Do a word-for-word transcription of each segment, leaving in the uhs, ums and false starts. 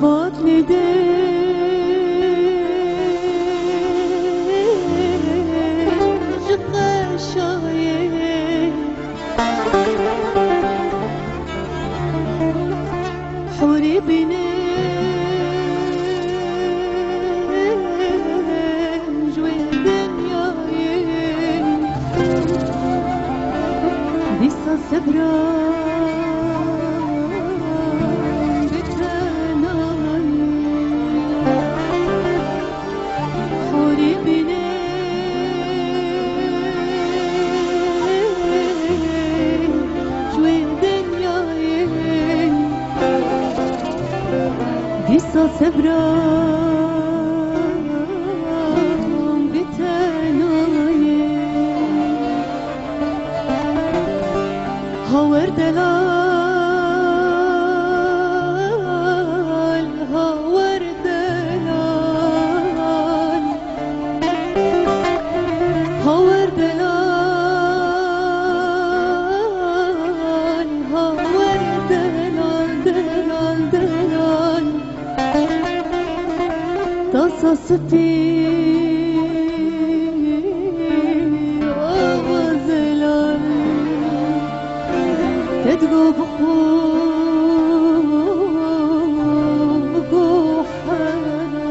حوري بني جوي دنياي ديسا صبرا بتناي حوري بني جوي دنياي ديسا صبرا بتناي هاور دلال هاور دلال هاور دلال هاور دلال دلال دلال تاسا ستي آوازلال تدقو بقو حالا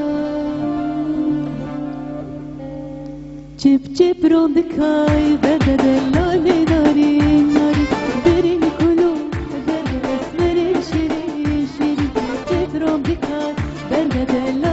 جيب جيب روندكاي برد دلالي ناري ناري برين كلو برد اسمري شيري شيري جيب روندكاي برد دلالي